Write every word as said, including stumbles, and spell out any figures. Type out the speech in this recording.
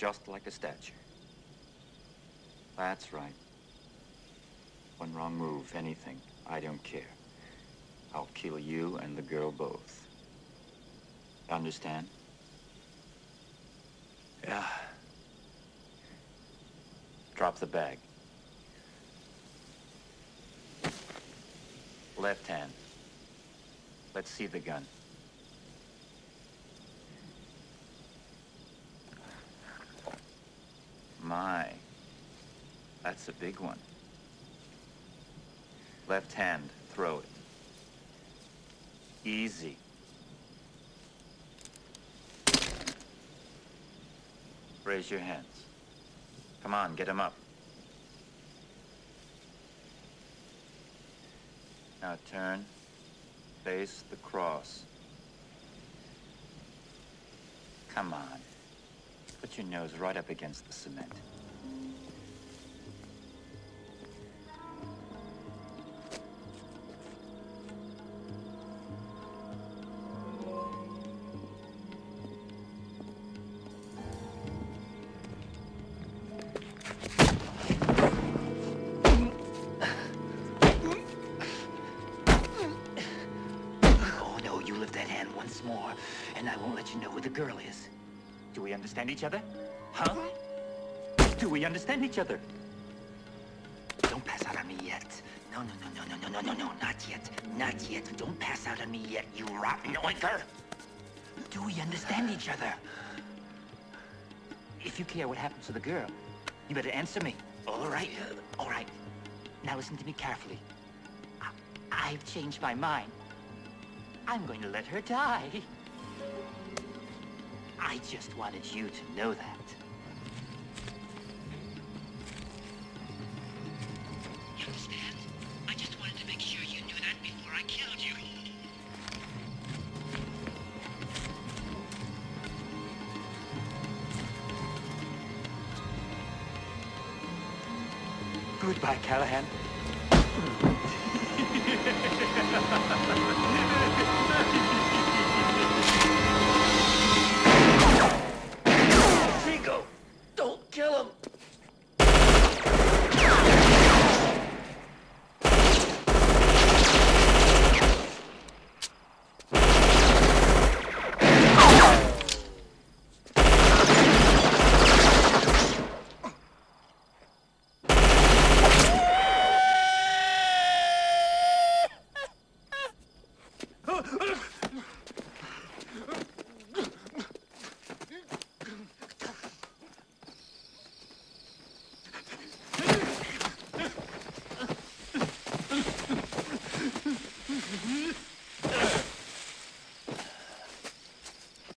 just like a statue. That's right. One wrong move, anything, I don't care. I'll kill you and the girl both. Understand? Yeah. Drop the bag. Left hand. Let's see the gun. My, that's a big one. Left hand, throw it. Easy. Raise your hands. Come on, get him up. Now turn, face the cross. Come on. Put your nose right up against the cement. Oh no, you lift that hand once more, and I won't let you know where the girl is. Do we understand each other? Huh? Do we understand each other? Don't pass out on me yet. No, no, no, no, no, no, no, no, no, not yet. Not yet. Don't pass out on me yet, you rotten oinker. Do we understand each other? If you care what happens to the girl, you better answer me. All right, all right. Now listen to me carefully. I I've changed my mind. I'm going to let her die. I just wanted you to know that. You understand? I just wanted to make sure you knew that before I killed you. Goodbye, Callahan. Rico, don't kill him.